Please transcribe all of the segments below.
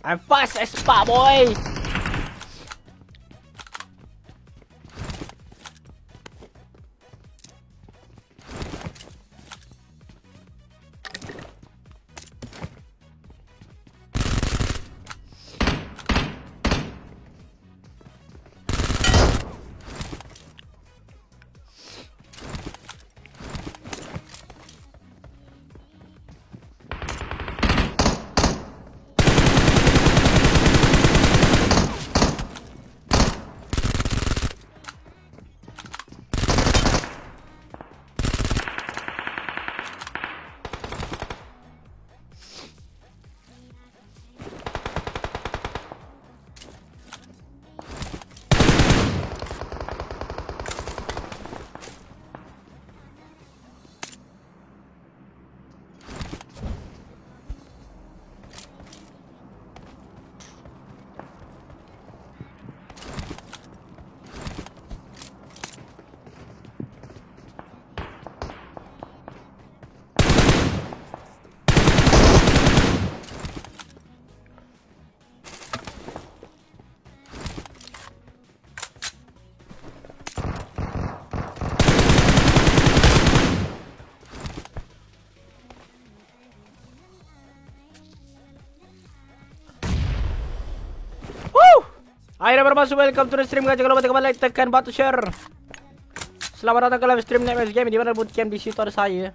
I'm fast as fuck, boy. Ayo bermasuk, welcome to the stream. Jangan lupa tekan like, tekan batu share. Selamat datang ke live stream Nightmares Game, di mana bootcamp di situ ada saya.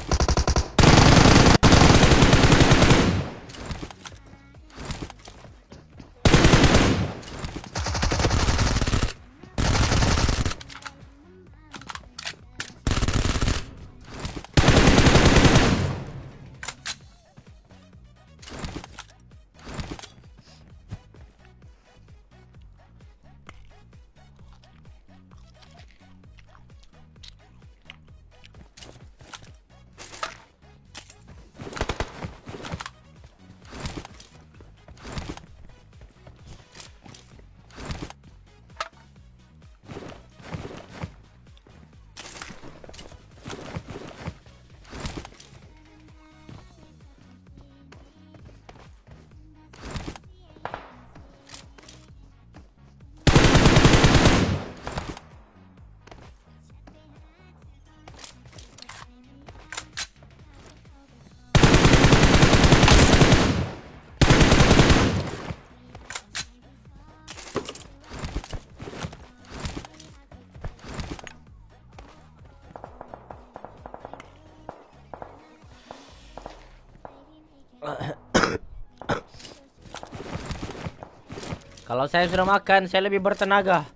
Kalau saya sudah makan, saya lebih bertenaga.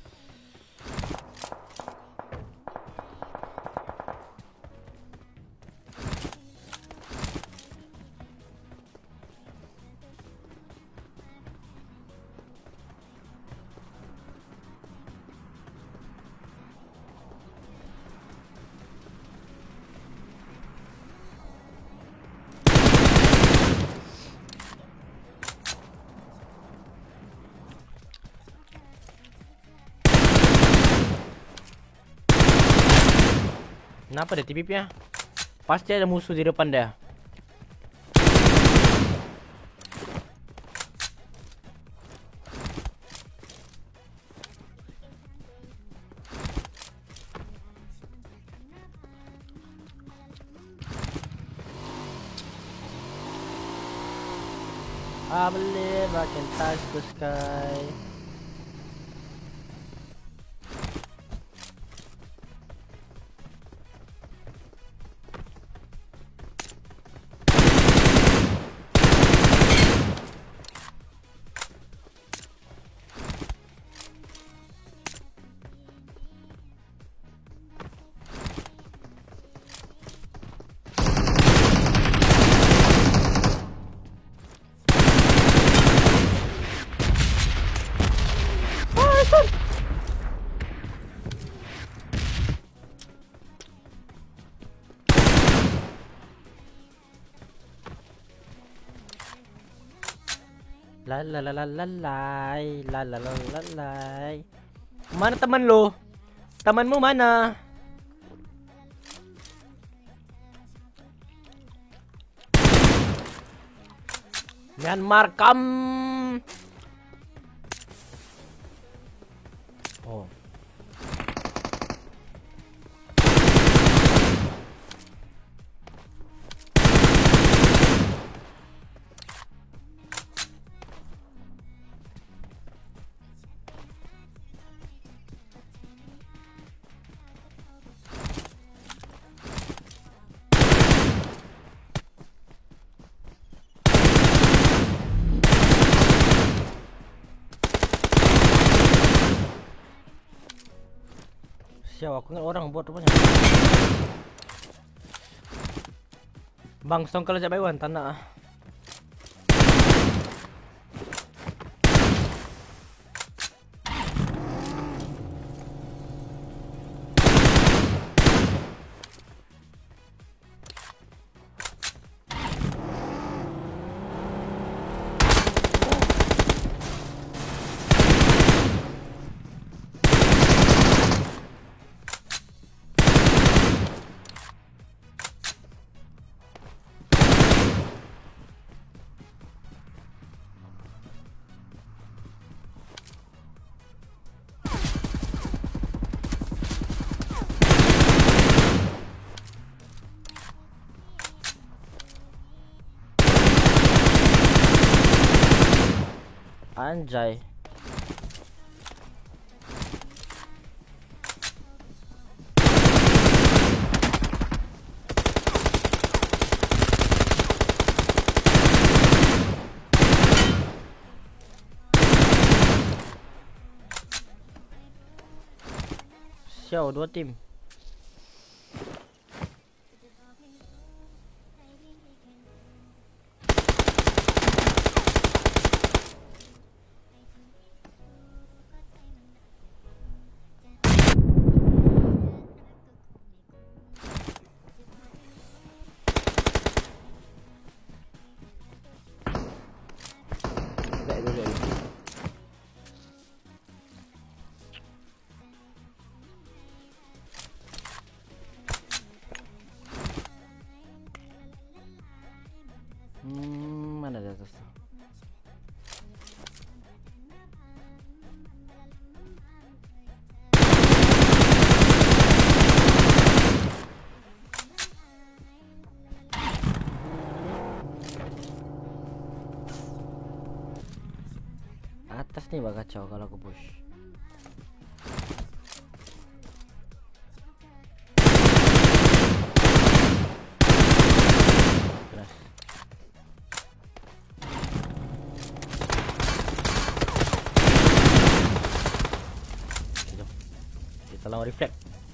Kenapa dia tipipnya? Pasti ada musuh di depan dia. I believe I can touch the sky. La la la la la lai, la la la la lai. Mana teman lo? Temanmu mana? Myanmar kam. Oh. Siapa aku ingat orang buat rupanya. Bang, stongkel aja bayuan tanah. Anjay. Siapa dua tim? Mana di atas? Atas nih bakal kacau kalau aku push. Kita lawan reflect.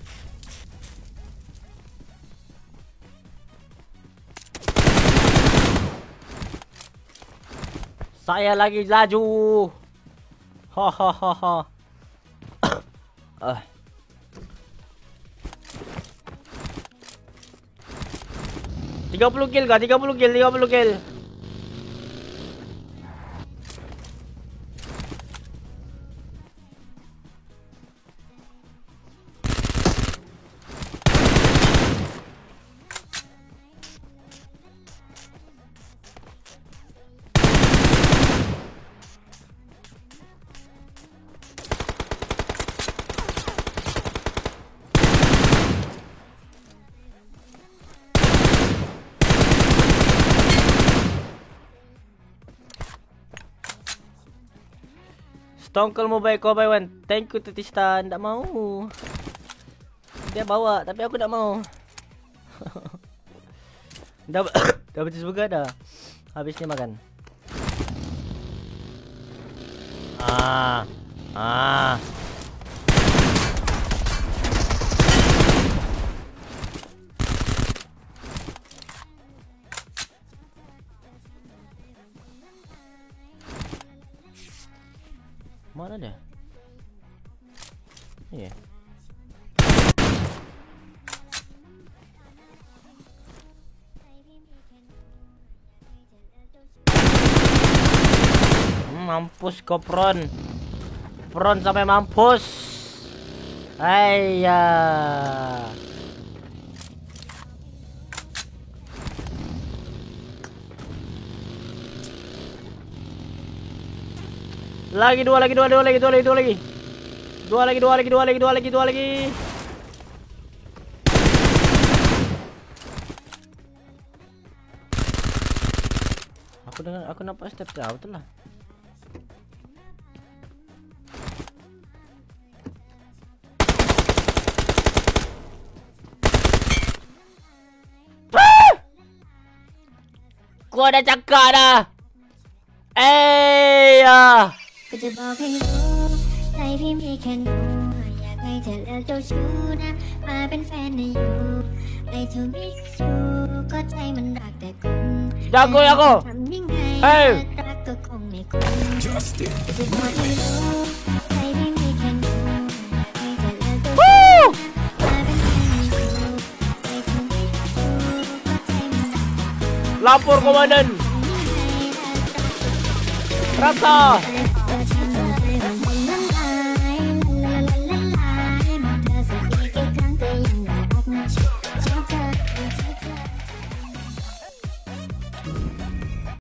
Saya lagi laju. Hahaha. 30 kill kah? 30 kill, 30 kill. Stongkel mobile kau buy one. Thank you Tetista. Tak mau. Dia bawa tapi aku tak mau. Dah habis burger dah. Habis ni makan. Mana dia? Iya. Mampus kau Pron. Pron sampai mampus. Ayya. Lagi dua lagi. Dua lagi. Aku nampak step jauh tu lah. Gua dah cakap dah. Ya. ก็จะบอกให้รู้ใจพี่มีแค่หนูอยากให้เธอเลิกเจ้าชู้นะมาเป็นแฟนในอยู่ไอ้เธอมิสยูก็ใจมันรักแต่คุณ Jago ya kau. ทำยังไง Hey. รักก็คงไม่คุ้มก็จะบอกให้รู้ใจพี่มีแค่หนูอยากให้เธอเลิกเจ้าชู้มาเป็นแฟนในอยู่ไอ้เธอมิสยูก็ใจมันรักแต่คุณ Lapor komandan. Rasa.